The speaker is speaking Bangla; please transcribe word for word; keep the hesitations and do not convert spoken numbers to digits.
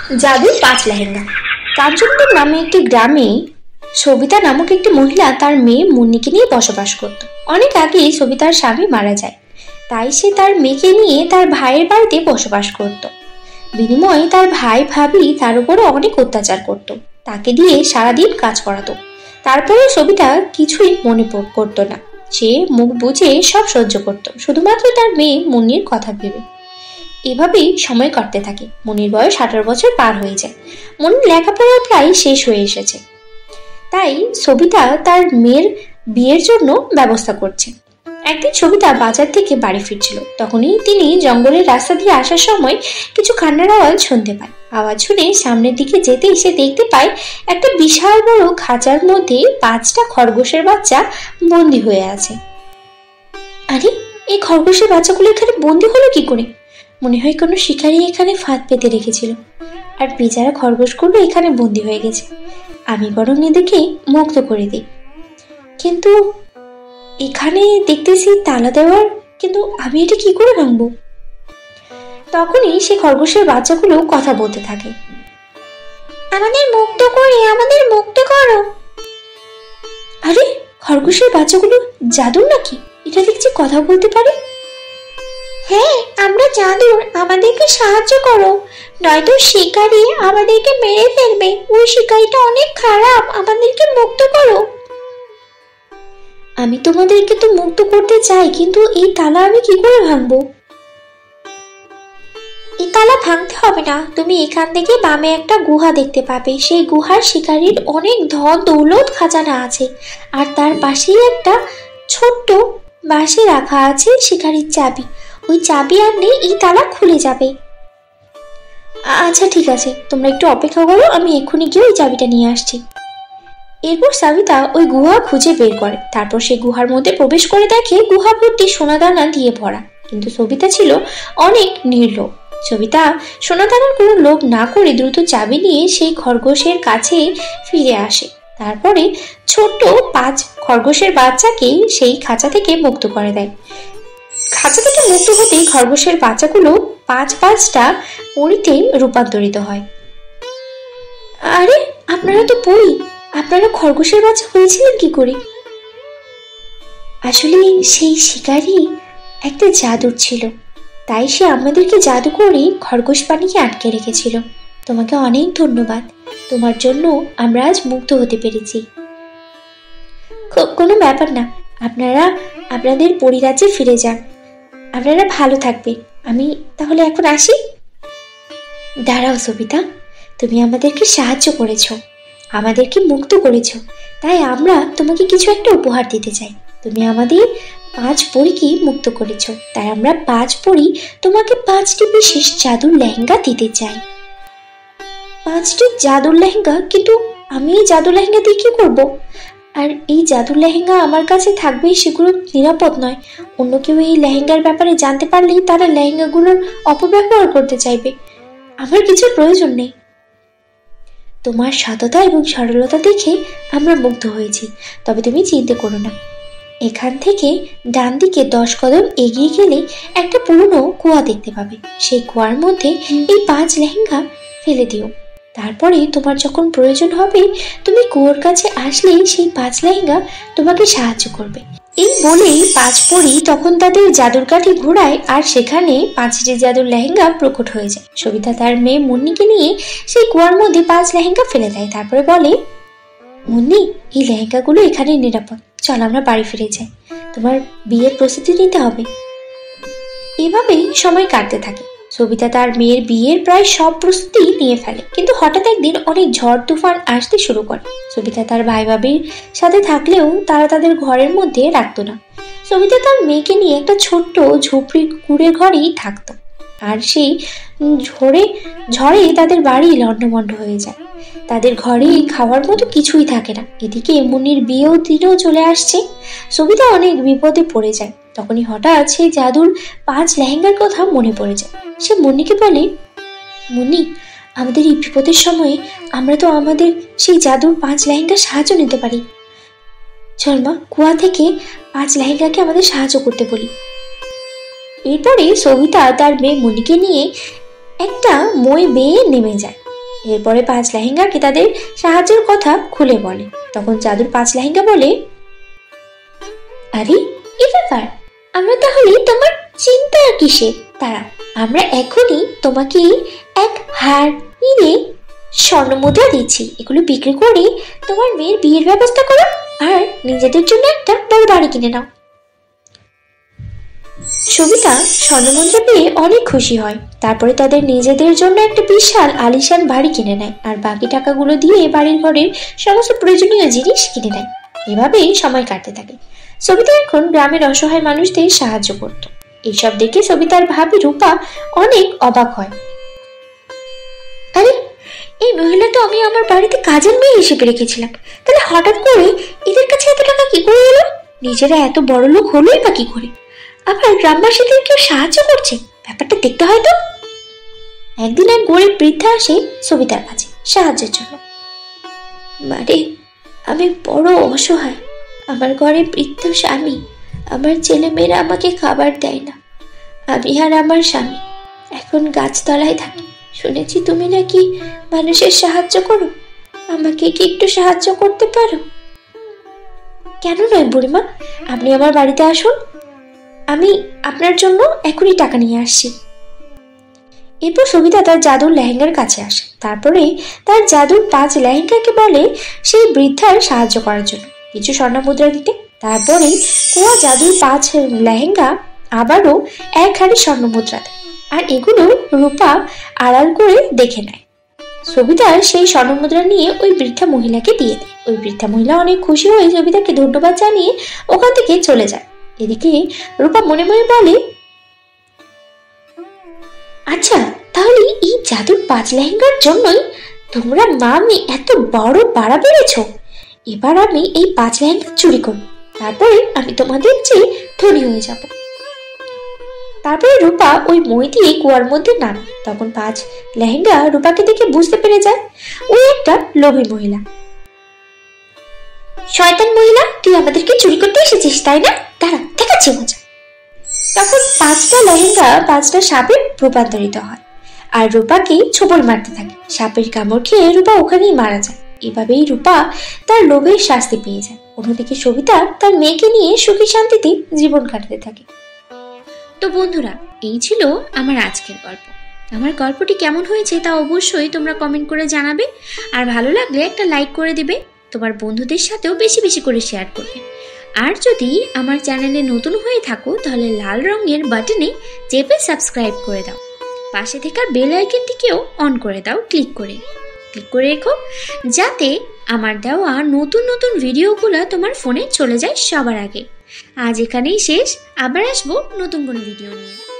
জাদুর পাঁচ লেহেঙ্গা। কাঞ্চনপুর নামে একটি গ্রামে সবিতা নামক একটি মহিলা তার মেয়ে মুন্নিকে নিয়ে বসবাস করত। অনেক আগে সবিতার স্বামী মারা যায়, তাই সে তার মেয়েকে নিয়ে তার ভাইয়ের বাড়িতে বসবাস করত। বিনিময়ে তার ভাই ভাবি তার উপরে অনেক অত্যাচার করত, তাকে দিয়ে সারাদিন কাজ করাতো। তারপরে সবিতা কিছুই মনে করতো না, সে মুখ বুঝে সব সহ্য করত, শুধুমাত্র তার মেয়ে মুন্নির কথা ভেবে। এভাবেই সময় কাটতে থাকে। মুন্নির বয়স আঠারো বছর পার হয়ে যায়। মুন্নির লেখাপড়া প্রায় শেষ হয়ে এসেছে, তাই সবিতা তার মেয়ের বিয়ের জন্য ব্যবস্থা করছে। একদিন সবিতা বাজার থেকে বাড়ি ফিরছিল, তখনই তিনি জঙ্গলের রাস্তা দিয়ে আসার সময় কিছু কান্নার আওয়াজ শুনতে পায়। আওয়াজ শুনে সামনের দিকে যেতে এসে দেখতে পায় একটা বিশাল বড় খাঁচার মধ্যে পাঁচটা খরগোশের বাচ্চা বন্দি হয়ে আছে। আরে, এই খরগোশের বাচ্চাগুলো এখানে বন্দি হলো কি করে? মনে হয় কোনো শিকারী এখানে ফাঁদ পেতে রেখেছিল, আর বেচারা খরগোশগুলো এখানে বন্দি হয়ে গেছে। আমি বরং এদেরকে মুক্ত করে দিই। কিন্তু এখানে দেখতেছি তালা দেওয়ার, কিন্তু আমি এটা কি করে ভাঙবো? তখনই সে খরগোশের বাচ্চাগুলো কথা বলতে থাকে, আমাদের মুক্ত করে, আমাদের মুক্ত করো। আরে, খরগোশের বাচ্চাগুলো জাদুর নাকি? এটা দেখছি কথা বলতে পারে। হ্যাঁ, আমরা জাদুর, আমাদেরকে সাহায্য করো, নয়তো শিকারী আমাদেরকে মেরে ফেলবে। ওই শিকারীটা অনেক খারাপ, আমাদেরকে মুক্ত করো। আমি তোমাদেরকে তো মুক্ত করতে চাই, কিন্তু এই তালা আমি কি করে ভাঙবো? এই তালা ভাঙতে হবে না, তুমি এখান থেকে বামে একটা গুহা দেখতে পাবে। সেই গুহার শিকারীর অনেক ধন দৌলত খাজানা আছে, আর তার পাশেই একটা ছোট্ট বাঁশে রাখা আছে শিকারীর চাবি। ওই চাবি আনলে এই তালা খুলে যাবে। আচ্ছা ঠিক আছে, তোমরা একটু অপেক্ষা করো, আমি এক্ষুনি গিয়ে ওই চাবিটা নিয়ে আসছি। এরপর সবিতা ওই গুহা খুঁজে বের করে। তারপর সে গুহার মধ্যে প্রবেশ করে দেখে গুহা ভর্তি সোনাদানা দিয়ে ভরা, কিন্তু সবিতা ছিল অনেক নির্লোভ। সবিতা সোনাদানার কোনো লোভ না করে দ্রুত চাবি নিয়ে সেই খরগোশের কাছে ফিরে আসে। তারপরে ছোট্ট পাঁচ খরগোশের বাচ্চাকে সেই খাঁচা থেকে মুক্ত করে দেয়। খাঁচা থেকে মুক্ত হতেই খরগোশের বাচ্চাগুলো পাঁচ পাঁচটা পরীতে রূপান্তরিত হয়। আরে, আপনারা তো পরী, আপনারা খরগোশের বাচ্চা হয়েছিলেন কি করে? আসলে সেই শিকারী একটা জাদুর ছিল, তাই সে আমাদেরকে জাদু করে খরগোশ পানিকে আটকে রেখেছিল। তোমাকে অনেক ধন্যবাদ, তোমার জন্য আমরা আজ মুক্ত হতে পেরেছি। কোনো ব্যাপার না, আপনারা আপনাদের পরিরাজ্যে ফিরে যান, আপনারা ভালো থাকবেন। আমি তাহলে এখন আসি। দাঁড়াও সবিতা, তুমি আমাদেরকে সাহায্য করেছো, আমাদেরকে মুক্ত করেছো, তাই আমরা তোমাকে কিছু একটা উপহার দিতে চাই। তুমি আমাদের পাঁচ পরীকে মুক্ত করেছো, তাই আমরা পাঁচ পরী তোমাকে পাঁচটি বিশেষ জাদুর লেহেঙ্গা দিতে চাই। পাঁচটি জাদুর লেহেঙ্গা? কিন্তু আমি এই জাদুর লেহেঙ্গা দিয়ে কি করবো? আর এই জাদুর লেহেঙ্গা আমার কাছে থাকবে, সেগুলো নিরাপদ নয়। অন্য কেউ এই লেহেঙ্গার ব্যাপারে জানতে পারলেই তারা লেহেঙ্গাগুলোর অপব্যবহার করতে চাইবে। আমার কিছুর প্রয়োজন নেই। তোমার সততা এবং সরলতা দেখে আমরা মুগ্ধ হয়েছি। তবে তুমি চিন্তা করো না, এখান থেকে ডান দিকে দশ কদম এগিয়ে গেলে একটা পুরনো কুয়া দেখতে পাবে। সেই কুয়ার মধ্যে এই পাঁচ লেহেঙ্গা ফেলে দিও। তারপরে তোমার যখন প্রয়োজন হবে, তুমি কুয়োর কাছে আসলেই সেই পাঁচ লেহেঙ্গা তোমাকে সাহায্য করবে। এই বলেই পাঁচ পরী তখন তাদের জাদুর কাঠি ঘোরায়, আর সেখানে পাঁচটি জাদুর লেহেঙ্গা প্রকট হয়ে যায়। সবিতা তার মেয়ে মুন্নিকে নিয়ে সেই কুয়ার মধ্যে পাঁচ লেহেঙ্গা ফেলে দেয়। তারপরে বলে, মুন্নি, এই লেহেঙ্গাগুলো এখানে নিরাপদ, চল আমরা বাড়ি ফিরে যাই, তোমার বিয়ের প্রস্তুতি নিতে হবে। এভাবেই সময় কাটতে থাকে। সবিতা তার মেয়ের বিয়ের প্রায় সব প্রস্তুতি নিয়ে ফেলে, কিন্তু হঠাৎ একদিন অনেক ঝড় তুফান আসতে শুরু করে। সবিতা তার ভাই ভাবির সাথে থাকলেও তারা তাদের ঘরের মধ্যে রাখতো না। সবিতা তার মেয়েকে নিয়ে একটা ছোট্ট ঝুপড়ি কুড়ে ঘরেই থাকতো, আর সেই ঝড়ে ঝড়ে তাদের বাড়ি লণ্ডভণ্ড হয়ে যায়। তাদের ঘরে খাওয়ার মতো কিছুই থাকে না। এদিকে মুন্নির বিয়েও দিনও চলে আসছে। সবিতা অনেক বিপদে পড়ে যায়। তখনই হঠাৎ সেই জাদুর পাঁচ লেহেঙ্গার কথা মনে পড়ে যায়। সে মুন্নিকে বলে, মুন্নি, আমাদের এই বিপদের সময়ে আমরা তো আমাদের সেই জাদুর পাঁচ লেহেঙ্গার সাহায্য নিতে পারি। চল মা, কুয়া থেকে পাঁচ লেহেঙ্গাকে আমাদের সাহায্য করতে বলি। এরপরে সবিতা তার মেয়ে মুন্নিকে নিয়ে একটা মই বেয়ে নেমে যায়। এরপরে পাঁচ লেহেঙ্গাকে তাদের সাহায্যের কথা খুলে বলে। তখন জাদুর পাঁচ লেহেঙ্গা বলে, আরে এ ব্যাপার, আমরা তাহলে তোমার চিন্তা কিসের? তারা আমরা এখনই তোমাকে এক হার নিয়ে স্বর্ণ মুদ্রা দিচ্ছি, এগুলো বিক্রি করে তোমার মেয়ের বিয়ের ব্যবস্থা করো আর নিজেদের জন্য একটা বড় বাড়ি কিনে নাও। সবিতা স্বর্ণমুদ্রা পেয়ে অনেক খুশি হয়। তারপরে তাদের নিজেদের জন্য একটা বিশাল আলিশান বাড়ি কিনে নেয় আর বাকি টাকাগুলো দিয়ে বাড়ির ঘরের সমস্ত প্রয়োজনীয় জিনিস কিনে নেয়। এভাবেই সময় কাটতে থাকে। সবিতা এখন গ্রামের অসহায় মানুষদের সাহায্য করত। এইসব দেখে সবিতার ভাবি রূপা অনেক অবাক হয়। আরে এই মহিলা তো আমি আমার বাড়িতে কাজের মেয়ে হিসেবে রেখেছিলাম, তাহলে হঠাৎ করে এদের কাছে এত টাকা কি করে এলো? নিজেরা এত বড় লোক হলোই বা কি করে? আবার গ্রামবাসীদের কেউ সাহায্য করছে, ব্যাপারটা দেখতে হয় তো। একদিন এক গরিব বৃদ্ধা আসে সবিতার কাছে সাহায্যের জন্য। মারে, আমি বড় অসহায়, আমার ঘরে বৃদ্ধ স্বামী, আমার ছেলে মেয়েরা আমাকে খাবার দেয় না। আমি আর আমার স্বামী এখন গাছতলায় থাকি। শুনেছি তুমি নাকি মানুষের সাহায্য করো, আমাকে কি একটু সাহায্য করতে পারো? কেন নয় বুড়িমা, আপনি আমার বাড়িতে আসুন, আমি আপনার জন্য এখনই টাকা নিয়ে আসছি। এরপর সবিতা তার জাদুর লেহেঙ্গার কাছে আসে। তারপরে তার জাদুর পাঁচ লেহেঙ্গাকে বলে সেই বৃদ্ধার সাহায্য করার জন্য কিছু স্বর্ণ মুদ্রা দিতে। তারপরে কুয়া জাদুর পাঁচ লেহেঙ্গা আবারও এক হাড়ি স্বর্ণ মুদ্রা দেয় আর এগুলো রূপা আড়াল করে দেখে নেয়। সবিতার সেই স্বর্ণ মুদ্রা নিয়ে ওই বৃদ্ধা মহিলাকে দিয়ে দেয়। ওই বৃদ্ধা মহিলা অনেক খুশি হয়ে সবিতাকে ধন্যবাদ জানিয়ে ওখান থেকে চলে যায়। এদিকে রূপা মনে মনে বলে, আচ্ছা তাহলে এই জাদুর পাঁচ লেহেঙ্গার জন্যই তোমরা মা মেয়ে এত বড় বাড়া বেড়েছ। এবার আমি এই পাঁচ লেহেঙ্গা চুরি করব, তারপরে আমি তোমাদের চেয়ে ধনী হয়ে যাব। তারপরে রূপা ওই মই দিয়ে কুয়ার মধ্যে নামে। তখন পাঁচ লেহেঙ্গা রূপাকে দেখে বুঝতে পেরে যায় ওই একটা লোভী মহিলা। শয়তান মহিলা, তুই আমাদেরকে চুরি করতে এসেছিস তাই না? দাঁড়া, দেখাচ্ছি মজা। তখন পাঁচটা লেহেঙ্গা পাঁচটা সাপে রূপান্তরিত হয় আর রূপাকে ছোবল মারতে থাকে। সাপের কামড় খেয়ে রূপা ওখানেই মারা যায়। এভাবেই রূপা তার লোভের শাস্তি পেয়ে যায়। অন্যদিকে সবিতা তার মেয়েকে নিয়ে সুখী শান্তিতে জীবন কাটাতে থাকে। তো বন্ধুরা, এই ছিল আমার আজকের গল্প। আমার গল্পটি কেমন হয়েছে তা অবশ্যই তোমরা কমেন্ট করে জানাবে, আর ভালো লাগলে একটা লাইক করে দিবে। তোমার বন্ধুদের সাথেও বেশি বেশি করে শেয়ার করবে। আর যদি আমার চ্যানেলে নতুন হয়ে থাকো তাহলে লাল রঙের বাটনে চেপে সাবস্ক্রাইব করে দাও। পাশে থাকা বেল আইকনটিকেও অন করে দাও, ক্লিক করে ক্লিক করে রেখো, যাতে আমার দেওয়া নতুন নতুন ভিডিওগুলো তোমার ফোনে চলে যায় সবার আগে। আজ এখানেই শেষ, আবার আসবো নতুন কোনো ভিডিও নিয়ে।